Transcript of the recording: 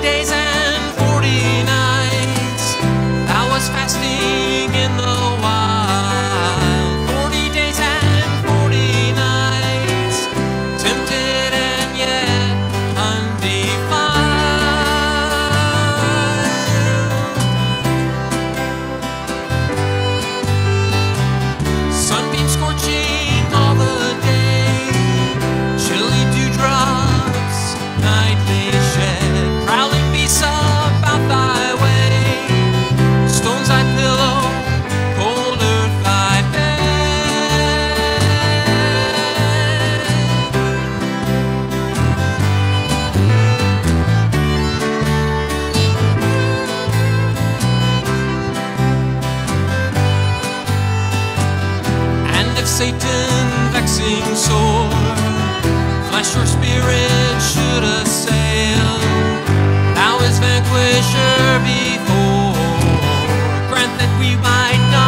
days and 40 nights, thou was fasting in the wild. 40 days and 40 nights, tempted and yet undefiled. Sunbeam scorching all the day, chilly dewdrops nightly shed, prowling beasts about thy way, stones thy pillow, cold earth thy bed. And if Satan vexing sore, flesh or spirit should assail, thou as vanquisher before, grant that we might not